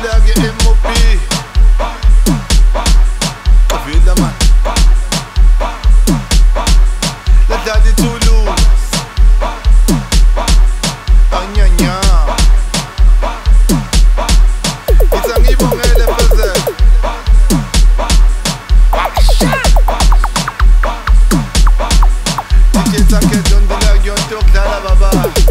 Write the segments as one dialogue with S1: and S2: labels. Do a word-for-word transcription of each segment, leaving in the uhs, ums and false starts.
S1: Ulage M O P Avila man La Daddy Toulouse Anyanya Itang ibong L F Z D J Taket John Dilag Yon Tok Dala Baba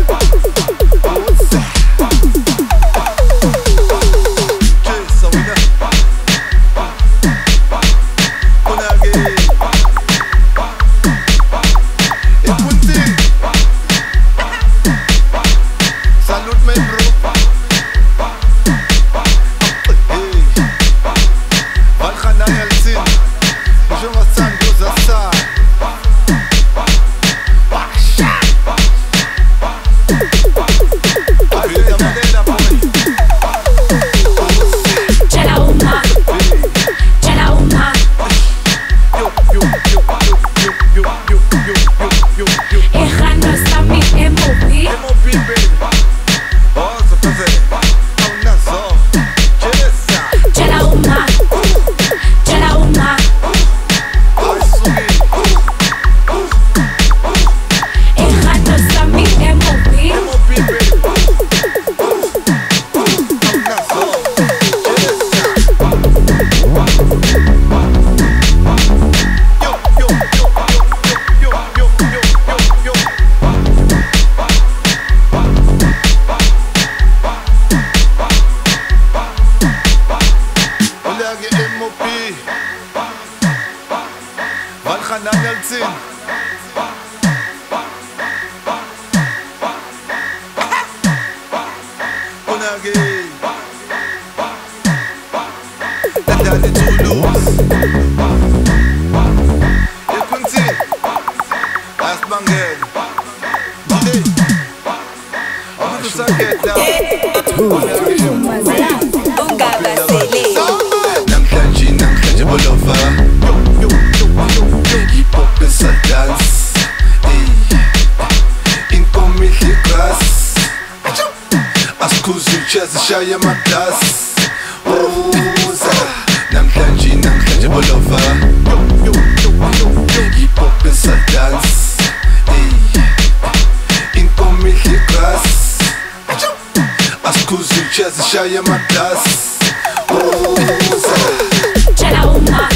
S1: Xanan Yaltzin Unagi La Daddy Toulouse Ekunzi Asbangel Dile Abudu Saket
S2: Ungabasele
S1: Namhlanje namhlanje bolova Hip-hop is a dance Inkomi higras Askuzu jazz shaya matas Rosa Namhlanje namhlanje bolova Hip-hop is a dance Inkomi higras Askuzu jazz shaya matas Rosa
S2: Chala uma